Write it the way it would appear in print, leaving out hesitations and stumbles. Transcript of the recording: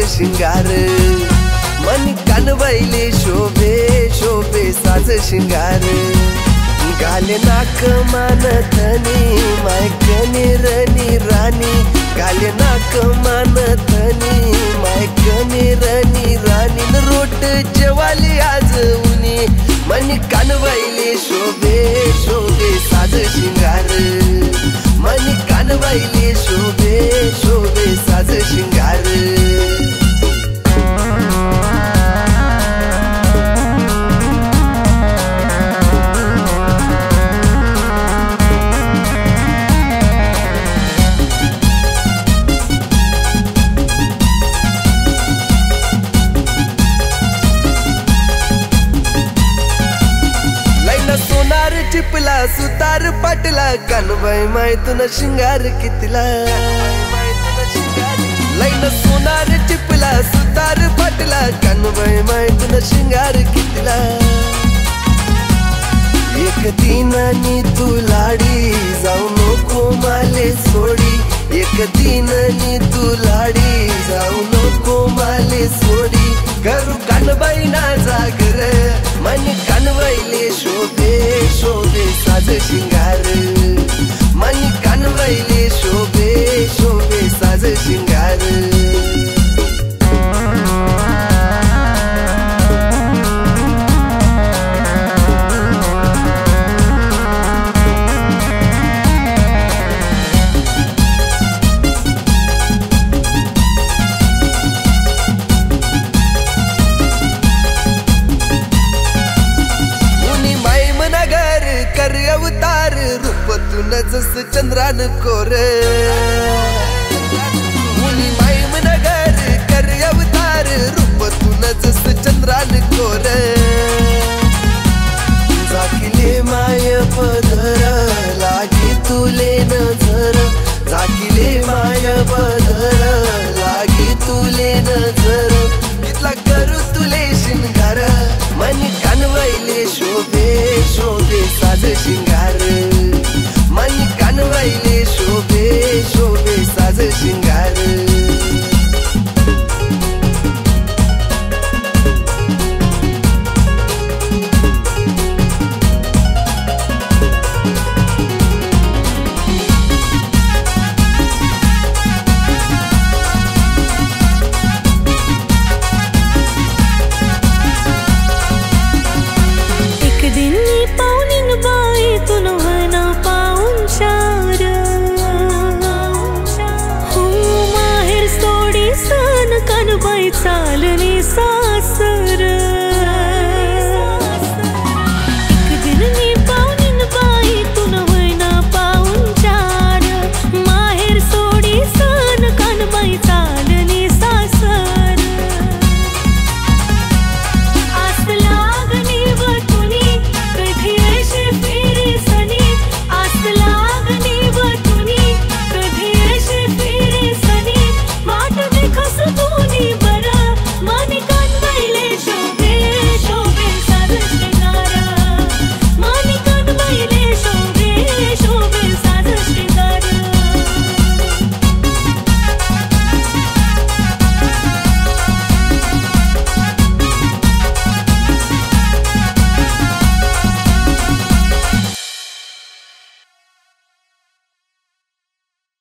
शिंगार मन कानबाईले शोभे शोभे साज शिंगार गाले नाक मान धनी मायकने रनी राणी गाले नाक मान धनी मायकने रनी राणी रोट जेवाली आज उनी मन कानबाईले शोभे शोभे साज शिंगार मन कानबाईले शोभे शोभे साज शिंगार टिपला सुतार पाटला कानबाई मायतून शिंगार कितला लाईन सोनार टिपला सुतार पाटला कानबाई मायतून शिंगार कितला एक दिनानी तू लाडी जाऊ नको माले सोडी एक दिनानी तू लाडी जाऊ नको माले सोडी करू कानबाई ना जागर मन कानबाईले शोभे शोभे साज शिंगार मन कानबाईले शोभे शोभे साज शिंगार जस चंद्रान कोर मुली मायम नगर कर अवतार रूप तुन जस चंद्रान कोर जाकिले माय पदर लागी तुले नजर जाकिले माय पदर लागी तुले नजर कितला करू तुले शिंगार मन कानबाईले शोभे शोभे साज शिंगार